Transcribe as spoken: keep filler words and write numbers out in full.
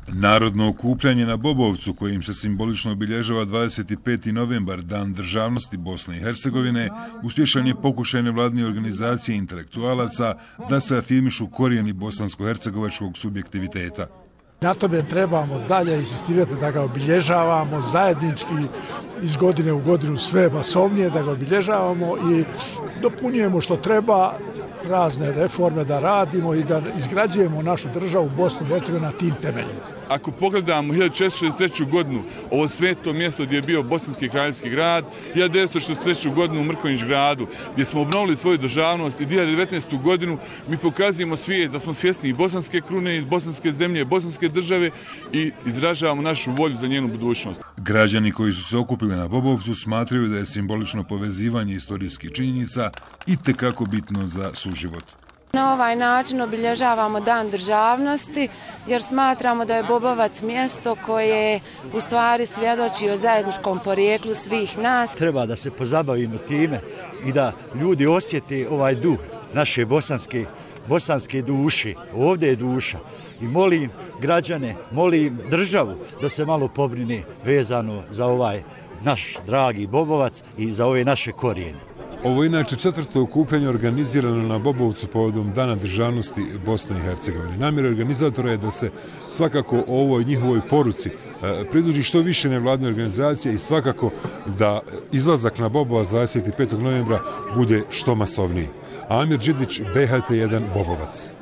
Narodno okupljanje na Bobovcu, kojim se simbolično obilježava dvadeset peti novembar, Dan državnosti Bosne i Hercegovine, uspješan je pokušaj nevladine organizacije intelektualaca da se afirmišu korijeni bosansko-hercegovačkog subjektiviteta. Na tome trebamo dalje insistirati da ga obilježavamo zajednički iz godine u godinu sve masovnije, da ga obilježavamo i dopunjujemo što treba razne reforme da radimo i da izgrađujemo našu državu Bosnu i Hercegovinu na tim temeljima. Ako pogledamo hiljadu četiristo šezdeset treću. godinu, ovo sveto mjesto gdje je bio Bosanski kraljevski grad, hiljadu devetsto šezdeset treću. godinu u Mrkonjić gradu, gdje smo obnovili svoju državnost i dvije hiljade devetnaestu. godinu mi pokazujemo svijet da smo svjesni i bosanske krune, i bosanske zemlje, bosanske države i izražavamo našu volju za njenu budućnost. Građani koji su se okupili na Bobovcu smatraju da je simbolično povezivanje istorijskih činjenica itekako bitno za suživot. Na ovaj način obilježavamo Dan državnosti jer smatramo da je Bobovac mjesto koje u stvari svjedoči o zajedničkom porijeklu svih nas. Treba da se pozabavimo time i da ljudi osjete ovaj duh naše bosanske, bosanske duše. Ovdje je duša. I molim građane, molim državu da se malo pobrine vezano za ovaj naš dragi Bobovac i za ove naše korijene. Ovo je inače četvrto okupljanje organizirano na Bobovcu povodom Dana državnosti Bosne i Hercegovine. Namjera organizatora je da se svakako o ovoj njihovoj poruci pridruži što više nevladne organizacije i svakako da izlazak na Bobovac dvadeset petog novembra bude što masovniji. Amir Đidlić, B H T jedan, Bobovac.